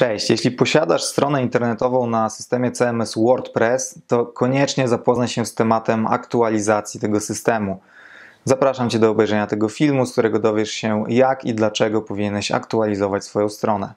Cześć, jeśli posiadasz stronę internetową na systemie CMS WordPress, to koniecznie zapoznaj się z tematem aktualizacji tego systemu. Zapraszam Cię do obejrzenia tego filmu, z którego dowiesz się, jak i dlaczego powinieneś aktualizować swoją stronę.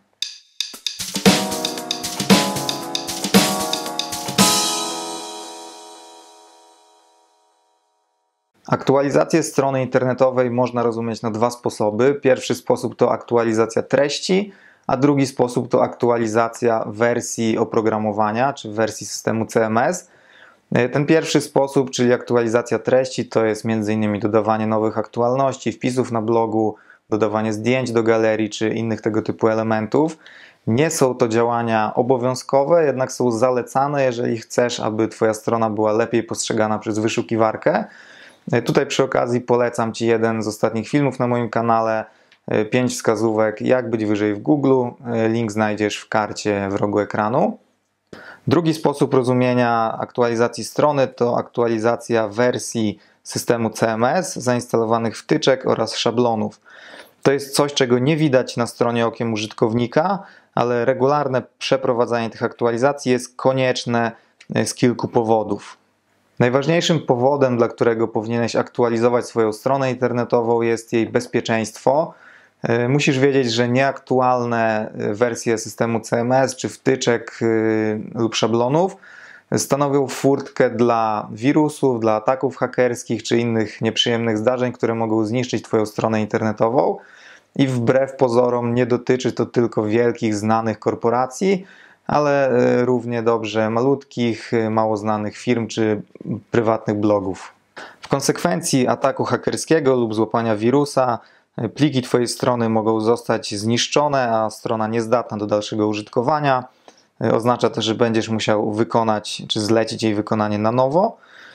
Aktualizację strony internetowej można rozumieć na dwa sposoby. Pierwszy sposób to aktualizacja treści, a drugi sposób to aktualizacja wersji oprogramowania, czy wersji systemu CMS. Ten pierwszy sposób, czyli aktualizacja treści, to jest m.in. dodawanie nowych aktualności, wpisów na blogu, dodawanie zdjęć do galerii, czy innych tego typu elementów. Nie są to działania obowiązkowe, jednak są zalecane, jeżeli chcesz, aby Twoja strona była lepiej postrzegana przez wyszukiwarkę. Tutaj przy okazji polecam Ci jeden z ostatnich filmów na moim kanale, 5 wskazówek, jak być wyżej w Google. Link znajdziesz w karcie w rogu ekranu. Drugi sposób rozumienia aktualizacji strony to aktualizacja wersji systemu CMS, zainstalowanych wtyczek oraz szablonów. To jest coś, czego nie widać na stronie okiem użytkownika, ale regularne przeprowadzanie tych aktualizacji jest konieczne z kilku powodów. Najważniejszym powodem, dla którego powinieneś aktualizować swoją stronę internetową, jest jej bezpieczeństwo. Musisz wiedzieć, że nieaktualne wersje systemu CMS czy wtyczek lub szablonów stanowią furtkę dla wirusów, dla ataków hakerskich czy innych nieprzyjemnych zdarzeń, które mogą zniszczyć Twoją stronę internetową. I wbrew pozorom nie dotyczy to tylko wielkich, znanych korporacji, ale równie dobrze malutkich, mało znanych firm czy prywatnych blogów. W konsekwencji ataku hakerskiego lub złapania wirusa pliki Twojej strony mogą zostać zniszczone, a strona niezdatna do dalszego użytkowania. Oznacza to, że będziesz musiał wykonać czy zlecić jej wykonanie na nowo.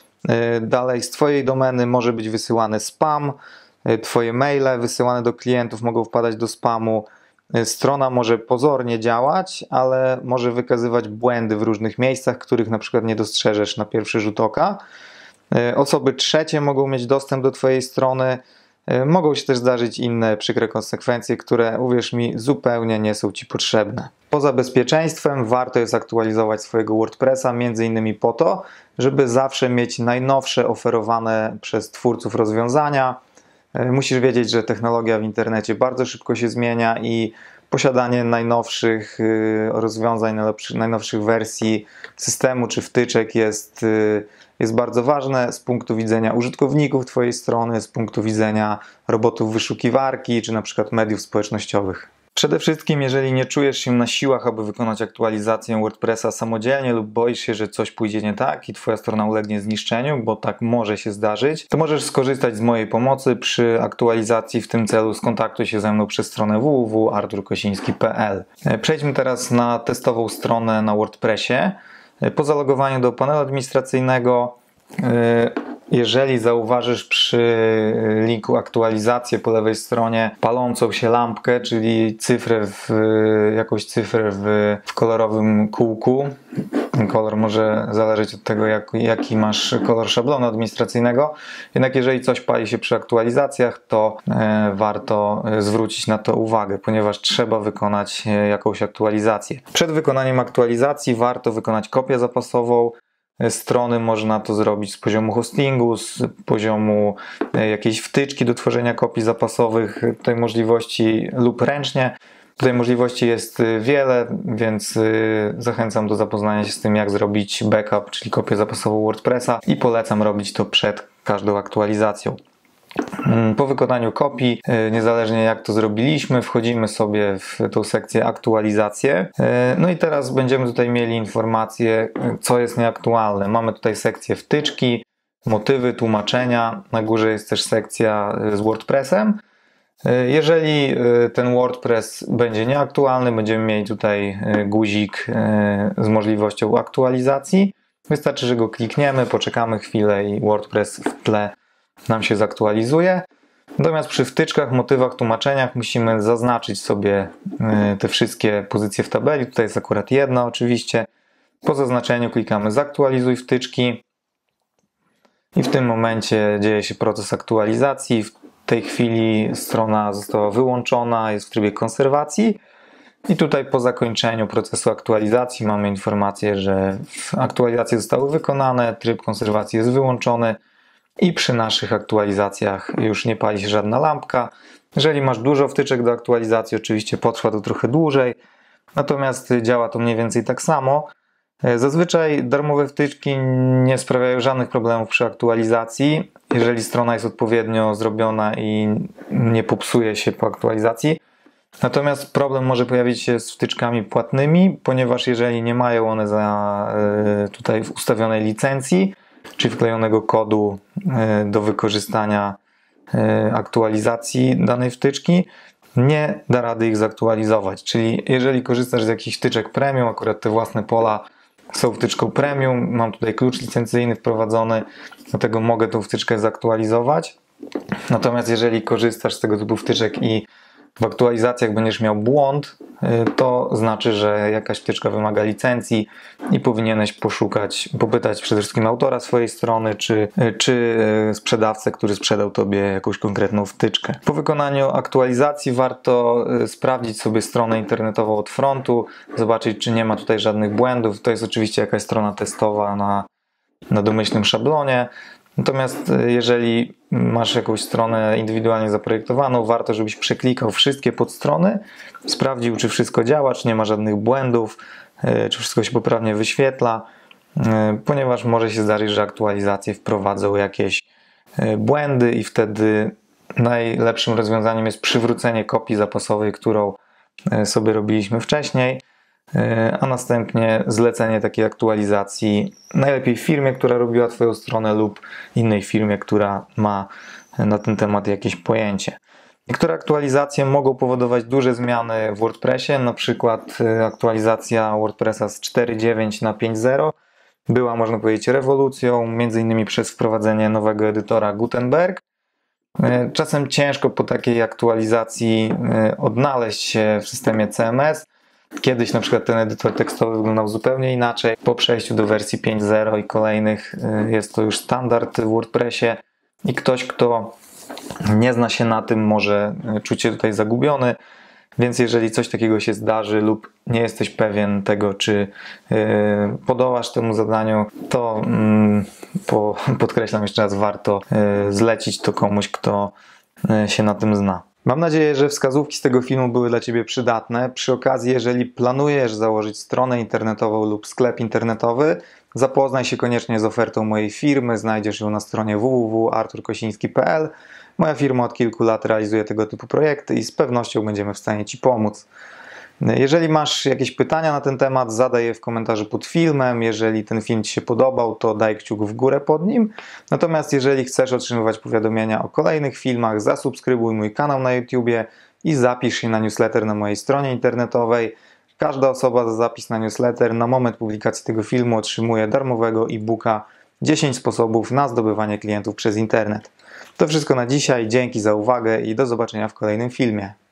Dalej z Twojej domeny może być wysyłany spam, Twoje maile wysyłane do klientów mogą wpadać do spamu. Strona może pozornie działać, ale może wykazywać błędy w różnych miejscach, których na przykład nie dostrzeżesz na pierwszy rzut oka. Osoby trzecie mogą mieć dostęp do Twojej strony. Mogą się też zdarzyć inne przykre konsekwencje, które, uwierz mi, zupełnie nie są Ci potrzebne. Poza bezpieczeństwem warto jest aktualizować swojego WordPressa m.in. po to, żeby zawsze mieć najnowsze oferowane przez twórców rozwiązania. Musisz wiedzieć, że technologia w internecie bardzo szybko się zmienia i posiadanie najnowszych rozwiązań, najnowszych wersji systemu czy wtyczek jest bardzo ważne z punktu widzenia użytkowników Twojej strony, z punktu widzenia robotów wyszukiwarki czy na przykład mediów społecznościowych. Przede wszystkim, jeżeli nie czujesz się na siłach, aby wykonać aktualizację WordPressa samodzielnie lub boisz się, że coś pójdzie nie tak i Twoja strona ulegnie zniszczeniu, bo tak może się zdarzyć, to możesz skorzystać z mojej pomocy przy aktualizacji. W tym celu skontaktuj się ze mną przez stronę www.arturkosiński.pl. Przejdźmy teraz na testową stronę na WordPressie. Po zalogowaniu do panelu administracyjnego, jeżeli zauważysz przy linku aktualizację po lewej stronie palącą się lampkę, czyli jakąś cyfrę w kolorowym kółku, kolor może zależeć od tego, jaki masz kolor szablonu administracyjnego, jednak jeżeli coś pali się przy aktualizacjach, to warto zwrócić na to uwagę, ponieważ trzeba wykonać jakąś aktualizację. Przed wykonaniem aktualizacji warto wykonać kopię zapasową strony. Można to zrobić z poziomu hostingu, z poziomu jakiejś wtyczki do tworzenia kopii zapasowych, tutaj możliwości lub ręcznie. Tutaj możliwości jest wiele, więc zachęcam do zapoznania się z tym, jak zrobić backup, czyli kopię zapasową WordPressa, i polecam robić to przed każdą aktualizacją. Po wykonaniu kopii, niezależnie jak to zrobiliśmy, wchodzimy sobie w tą sekcję aktualizacje. No i teraz będziemy tutaj mieli informację, co jest nieaktualne. Mamy tutaj sekcję wtyczki, motywy, tłumaczenia. Na górze jest też sekcja z WordPressem. Jeżeli ten WordPress będzie nieaktualny, będziemy mieli tutaj guzik z możliwością aktualizacji. Wystarczy, że go klikniemy, poczekamy chwilę i WordPress w tle nam się zaktualizuje. Natomiast przy wtyczkach, motywach, tłumaczeniach musimy zaznaczyć sobie te wszystkie pozycje w tabeli. Tutaj jest akurat jedna oczywiście. Po zaznaczeniu klikamy zaktualizuj wtyczki i w tym momencie dzieje się proces aktualizacji. W tej chwili strona została wyłączona, jest w trybie konserwacji. I tutaj po zakończeniu procesu aktualizacji mamy informację, że aktualizacje zostały wykonane, tryb konserwacji jest wyłączony i przy naszych aktualizacjach już nie pali się żadna lampka. Jeżeli masz dużo wtyczek do aktualizacji, oczywiście potrwa to trochę dłużej, natomiast działa to mniej więcej tak samo. Zazwyczaj darmowe wtyczki nie sprawiają żadnych problemów przy aktualizacji, jeżeli strona jest odpowiednio zrobiona i nie popsuje się po aktualizacji. Natomiast problem może pojawić się z wtyczkami płatnymi, ponieważ jeżeli nie mają one tutaj ustawionej licencji, czy wklejonego kodu do wykorzystania aktualizacji danej wtyczki, nie da rady ich zaktualizować. Czyli jeżeli korzystasz z jakichś wtyczek premium, akurat te własne pola są wtyczką premium, mam tutaj klucz licencyjny wprowadzony, dlatego mogę tą wtyczkę zaktualizować. Natomiast jeżeli korzystasz z tego typu wtyczek i w aktualizacjach będziesz miał błąd, to znaczy, że jakaś wtyczka wymaga licencji i powinieneś popytać przede wszystkim autora swojej strony, czy sprzedawcę, który sprzedał Tobie jakąś konkretną wtyczkę. Po wykonaniu aktualizacji warto sprawdzić sobie stronę internetową od frontu, zobaczyć, czy nie ma tutaj żadnych błędów. To jest oczywiście jakaś strona testowa na domyślnym szablonie. Natomiast jeżeli masz jakąś stronę indywidualnie zaprojektowaną, warto, żebyś przeklikał wszystkie podstrony, sprawdził, czy wszystko działa, czy nie ma żadnych błędów, czy wszystko się poprawnie wyświetla, ponieważ może się zdarzyć, że aktualizacje wprowadzą jakieś błędy i wtedy najlepszym rozwiązaniem jest przywrócenie kopii zapasowej, którą sobie robiliśmy wcześniej, a następnie zlecenie takiej aktualizacji najlepiej firmie, która robiła Twoją stronę, lub innej firmie, która ma na ten temat jakieś pojęcie. Niektóre aktualizacje mogą powodować duże zmiany w WordPressie, na przykład aktualizacja WordPressa z 4.9 na 5.0 była, można powiedzieć, rewolucją, między innymi przez wprowadzenie nowego edytora Gutenberg. Czasem ciężko po takiej aktualizacji odnaleźć się w systemie CMS. Kiedyś na przykład ten edytor tekstowy wyglądał zupełnie inaczej. Po przejściu do wersji 5.0 i kolejnych jest to już standard w WordPressie i ktoś, kto nie zna się na tym, może czuć się tutaj zagubiony, więc jeżeli coś takiego się zdarzy lub nie jesteś pewien tego, czy podołasz temu zadaniu, to podkreślam jeszcze raz, warto zlecić to komuś, kto się na tym zna. Mam nadzieję, że wskazówki z tego filmu były dla Ciebie przydatne. Przy okazji, jeżeli planujesz założyć stronę internetową lub sklep internetowy, zapoznaj się koniecznie z ofertą mojej firmy. Znajdziesz ją na stronie www.arturkosiński.pl. Moja firma od kilku lat realizuje tego typu projekty i z pewnością będziemy w stanie Ci pomóc. Jeżeli masz jakieś pytania na ten temat, zadaj je w komentarzu pod filmem. Jeżeli ten film Ci się podobał, to daj kciuk w górę pod nim. Natomiast jeżeli chcesz otrzymywać powiadomienia o kolejnych filmach, zasubskrybuj mój kanał na YouTubie i zapisz się na newsletter na mojej stronie internetowej. Każda osoba za zapis na newsletter na moment publikacji tego filmu otrzymuje darmowego e-booka 10 sposobów na zdobywanie klientów przez internet. To wszystko na dzisiaj. Dzięki za uwagę i do zobaczenia w kolejnym filmie.